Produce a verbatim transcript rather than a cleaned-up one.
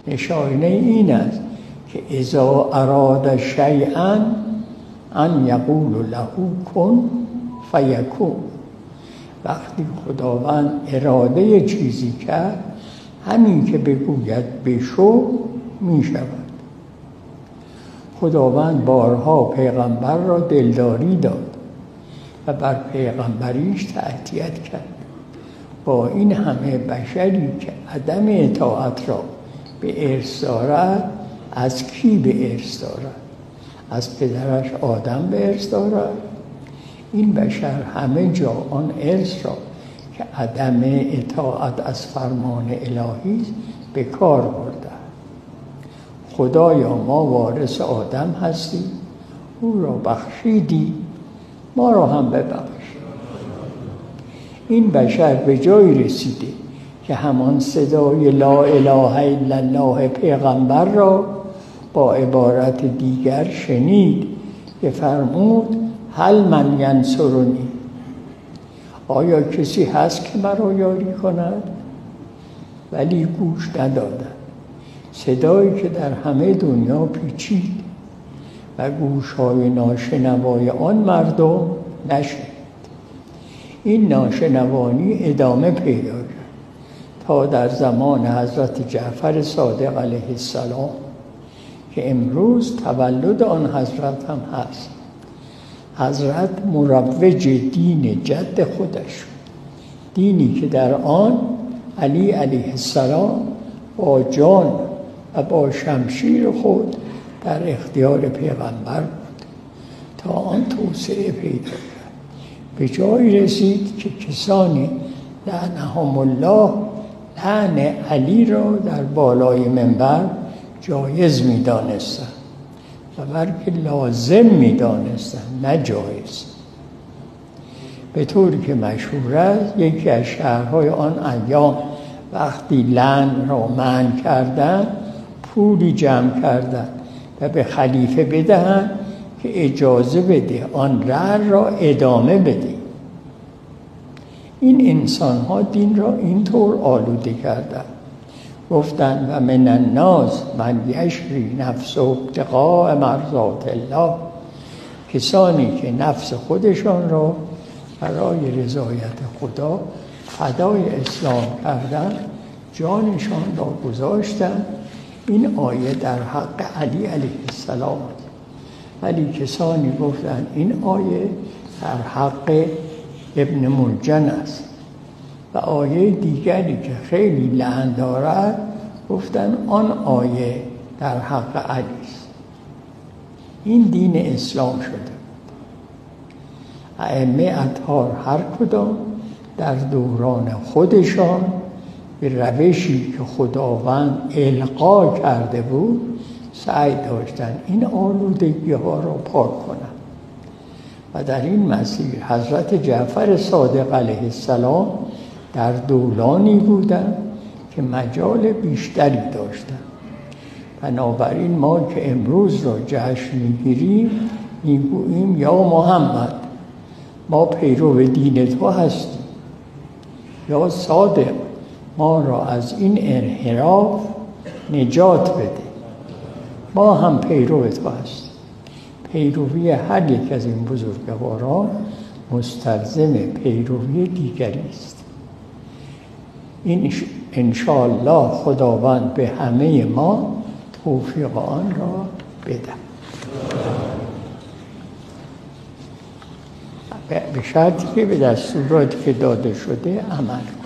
نشانه این است که اذا اراد شیئا ان یقول له کن فیکون. وقتی خداوند اراده چیزی کرد، همین که بگوید بشو می شود. خداوند بارها پیغمبر را دلداری داد و بر پیغمبریش تأکید کرد. با این همه بشری که عدم اطاعت را به ارث دارد، از کی به ارث دارد؟ از پدرش آدم به ارث دارد. این بشر همه جا آن ارث را که عدم اطاعت از فرمان الهی است به کار برده. خدایا ما وارث آدم هستیم، او را بخشیدی، ما را هم ببخش. این بشر به جای رسیده که همان صدای لا اله الا الله پیغمبر را با عبارت دیگر شنید که فرمود هل من ینصرنی، آیا کسی هست که مرا یاری کند؟ ولی گوش ندادند. صدایی که در همه دنیا پیچید و گوش‌های ناشنوای آن مردم نشد. این ناشنوانی ادامه پیدا کرد تا در زمان حضرت جعفر صادق علیه السلام که امروز تولد آن حضرت هم هست. حضرت مروج دین جد خودش، دینی که در آن علی علیه السلام با جان و با شمشیر خود در اختیار پیغمبر بود تا آن توسعه پیدا کرد. به جایی رسید که کسانی لعنهم الله لعن علی را در بالای منبر جایز می دانستند و بلکه لازم می دانستند، نه جایز. به طوری که مشهور است یکی از شهرهای آن ایام وقتی لعن را منع کردند، پولی جمع کردند و به خلیفه بدهند که اجازه بده آن لعن را ادامه بده. این انسان ها دین را اینطور آلوده کردند. گفتند و من الناس من یشری نفس ابتغاء مرضات الله، کسانی که نفس خودشان را برای رضایت خدا فدای اسلام کردند، جانشان را گذاشتند. این آیه در حق علی علیه السلام است. ولی کسانی گفتند این آیه در حق ابن ملجم است و آیه دیگری که خیلی لعن دارد گفتند آن آیه در حق علی است. این دین اسلام شده. ائمه اطهار هر کدام در دوران خودشان به روشی که خداوند القا کرده بود سعی داشتند این آلودگی ها را پاک کنند و در این مسیر حضرت جعفر صادق علیه السلام در دورانی بودند که مجال بیشتری داشتند. بنابراین ما که امروز را جشن میگیریم میگوییم یا محمد ما پیرو دین تو هستیم، یا صادق ما را از این انحراف نجات بده. ما هم پیرو تو هستیم. پیروی هر یک از این بزرگواران مستلزم پیروی دیگری است. این انشاءالله خداوند به همه ما توفیق آن را بده، به شرطی که به دستوراتی که داده شده عمل